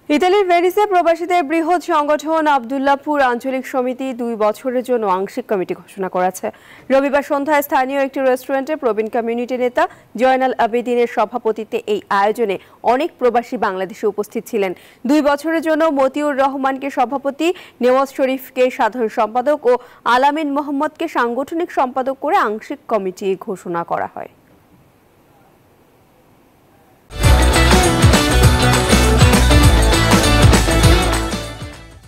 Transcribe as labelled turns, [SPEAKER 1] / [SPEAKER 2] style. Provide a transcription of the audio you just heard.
[SPEAKER 1] ইতালির ভেনিসে প্রবাসীদের বৃহৎ সংগঠন আব্দুল্লাহপুর আঞ্চলিক সমিতি 2 বছরের জন্য আংশিক কমিটি ঘোষণা করেছে। রবিবার সন্ধ্যায় স্থানীয় একটি রেস্টুরেন্টে প্রবীণ কমিউনিটি নেতা জয়নাল আবেদিনের সভাপতিত্বে এই আয়োজনে অনেক প্রবাসী বাংলাদেশে উপস্থিত ছিলেন। 2 বছরের জন্য মতিউর রহমানকে সভাপতি, নেওয়াজ শরীফকে সাধারণ সম্পাদক ও আলামিন মোহাম্মদকে সাংগঠনিক সম্পাদক করে আংশিক কমিটি ঘোষণা করা হয়।